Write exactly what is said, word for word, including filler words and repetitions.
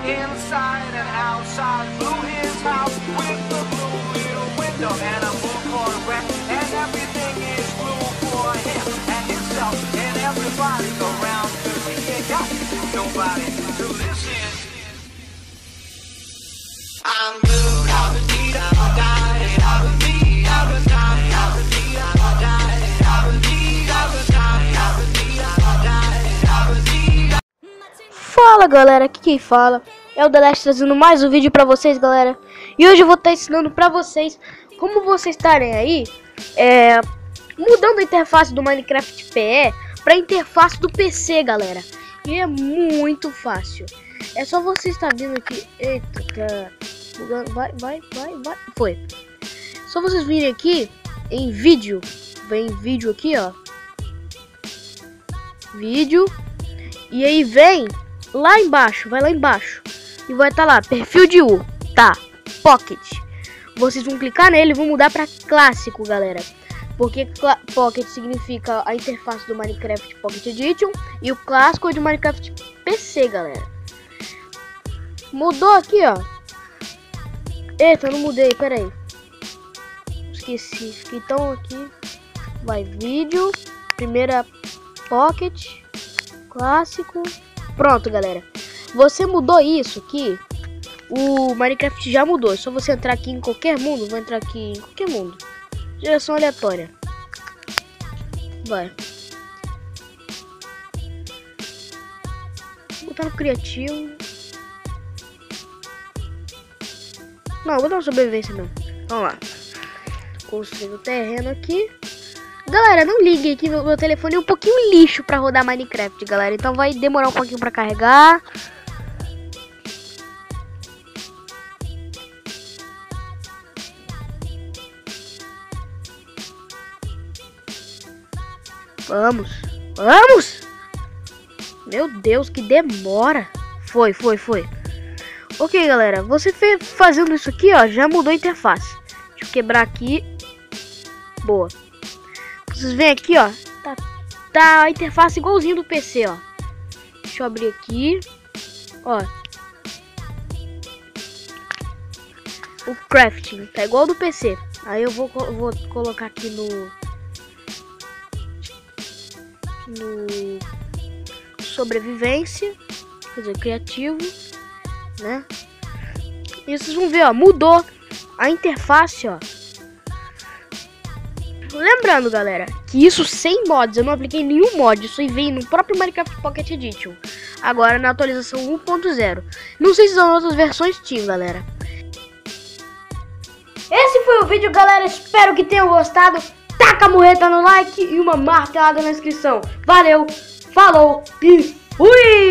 inside and outside. Blew his house with the blue little window and a bullhorn wreck, and everything is blue for him and himself and everybody around, 'cause he ain't got nobody to listen. I'm blue, I'll be I'll die, I'll be I'll die, I'll be I'll die, I'll be I'll die, I'll be I'll die, I'll be. Fala galera, aqui quem fala é o Deleste trazendo mais um vídeo pra vocês, galera. E hoje eu vou estar ensinando pra vocês como vocês estarem aí é, mudando a interface do Minecraft P E pra interface do P C, galera. E é muito fácil. É só você estar vindo aqui. Eita, tá bugando. Vai, vai, vai, vai. Foi. Só vocês virem aqui em vídeo. Vem vídeo aqui, ó. Vídeo. E aí vem lá embaixo, vai lá embaixo e vai estar tá lá, perfil de U, tá, Pocket. Vocês vão clicar nele e vão mudar para clássico, galera. Porque Pocket significa a interface do Minecraft Pocket Edition e o clássico é de Minecraft P C, galera. Mudou aqui, ó. Eita, eu não mudei, pera aí. Esqueci, então aqui vai vídeo, primeira Pocket, clássico. Pronto, galera. Você mudou isso aqui. O Minecraft já mudou. É só você entrar aqui em qualquer mundo. Vou entrar aqui em qualquer mundo. Geração aleatória. Vai. Vou botar no criativo. Não, vou dar uma sobrevivência mesmo. Vamos lá. Construir o terreno aqui. Galera, não ligue que meu, meu telefone é um pouquinho lixo pra rodar Minecraft, galera. Então vai demorar um pouquinho pra carregar. Vamos. Vamos! Meu Deus, que demora. Foi, foi, foi. Ok, galera. Você fez, fazendo isso aqui, ó, já mudou a interface. Deixa eu quebrar aqui. Boa. Vocês veem aqui, ó, tá, tá a interface igualzinho do P C, ó. Deixa eu abrir aqui, ó. O crafting tá igual do P C. Aí eu vou, vou colocar aqui no no sobrevivência, quer dizer, criativo, né? E vocês vão ver, ó, mudou a interface, ó. Lembrando, galera, que isso sem mods, eu não apliquei nenhum mod, isso aí vem no próprio Minecraft Pocket Edition. Agora na atualização um ponto zero. Não sei se são outras versões tinham, galera. Esse foi o vídeo, galera, espero que tenham gostado. Taca a murreta no like e uma martelada na inscrição. Valeu, falou e fui!